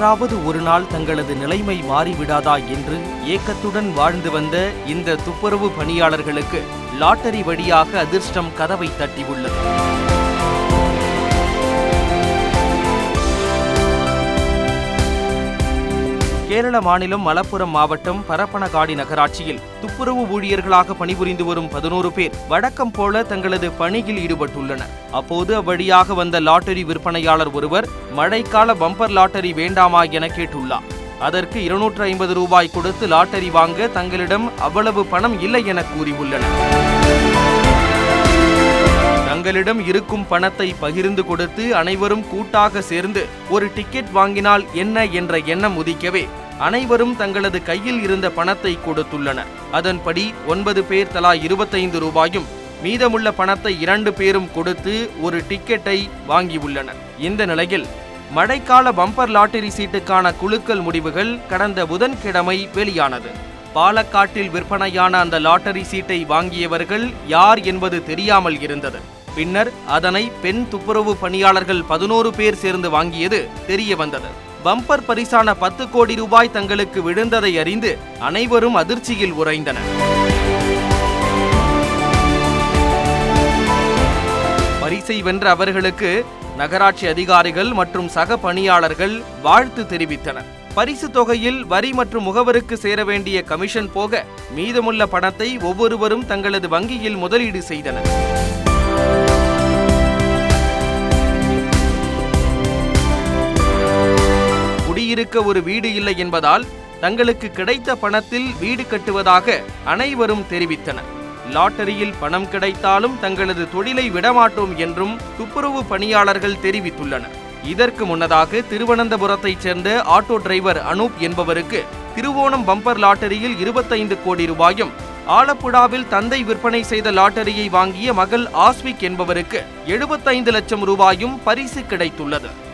என்றாவது ஒரு நாள் தங்களது நிலைமை மாறிவிடாதா என்று ஏக்கத்துடன் வாழ்ந்து வந்த இந்த துப்புரவு பணியாளர்களுக்கு லாட்டரி வழியாக அதிர்ஷ்டம் கதவை தட்டியுள்ளது. கேரள மாநிலம் மலப்புரம் மாவட்டம் பரப்பனகாடி நகராட்சியில் துப்புரவு ஊழியர்களாக பணிபுரிந்து வரும் 11 பேர் வழக்கம் போல தங்களது பணியில் ஈடுபட்டுள்ளனர். அப்போது அவ்வழியாக வந்த லாட்டரி விற்பனையாளர் ஒருவர் மழைக்கால பம்பர் லாட்டரி வேண்டாமா என கேட்டுள்ளார். அதற்கு 250 ரூபாய் கொடுத்து லாட்டரி வாங்க தங்களிடம் அவ்வளவு பணம் இல்லை என கூறியுள்ளனர். தங்களிடம் இருக்கும் பணத்தை பகிர்ந்து கொடுத்து அனைவரும் கூட்டாக சேர்ந்து ஒரு டிக்கெட் வாங்கினால் என்ன என்ற எண்ணம் உதிக்கவே அனைவரும் தங்களது கையில் இருந்த பணத்தை கொடுத்துள்ளனர். அதன்படி 9 பேர் தலா 25 ரூபாயும் மீதமுள்ள பணத்தை 2 பேரும் கொடுத்து ஒரு டிக்கெட்டை வாங்கியுள்ளனர். இந்த நிலையில் மழைக்கால பம்பர் லாட்டரி சீட்டுக்கான குலுக்கல் முடிவுகள் கடந்த புதன்கிழமை வெளியானது. பாலக்காட்டில் விற்பனையான அந்த லாட்டரி சீட்டை வாங்கியவர்கள் யார் என்பது தெரியாமல் இருந்தது. பின்னர் அதனை பெண் துப்புரவு பணியாளர்கள் 11 பேர் சேர்ந்து வாங்கியது தெரிய வந்தது. பம்பர் பரிசான 10 கோடி ரூபாய் தங்களுக்கு விழுந்ததை அறிந்து அனைவரும் அதிர்ச்சியில் உறைந்தனர். பரிசை வென்ற அவர்களுக்கு நகராட்சி அதிகாரிகள் மற்றும் சக பணியாளர்கள் வாழ்த்து தெரிவித்தனர். பரிசு தொகையில் வரி மற்றும் முகவருக்கு சேர வேண்டிய கமிஷன் போக மீதமுள்ள பணத்தை ஒவ்வொருவரும் தங்களது வங்கியில் முதலீடு செய்தனர். குடியிருக்க ஒரு வீடு இல்லை என்பதால் தங்களுக்கு கிடைத்த பணத்தில் வீடு கட்டுவதாக அனைவரும் தெரிவித்தனர். லாட்டரியில் பணம் கிடைத்தாலும் தங்களது தொழிலை விடமாட்டோம் என்றும் துப்புரவு பணியாளர்கள் தெரிவித்துள்ளனர். இதற்கு முன்னதாக திருவனந்தபுரத்தைச் சேர்ந்த ஆட்டோ டிரைவர் அனூப் என்பவருக்கு திருவோணம் பம்பர் லாட்டரியில் 25 கோடி ரூபாயும், ஆலப்புழாவில் தந்தை விற்பனை செய்த லாட்டரியை வாங்கிய மகள் ஆஸ்விக் என்பவருக்கு 75 லட்சம் ரூபாயும் பரிசு கிடைத்துள்ளது.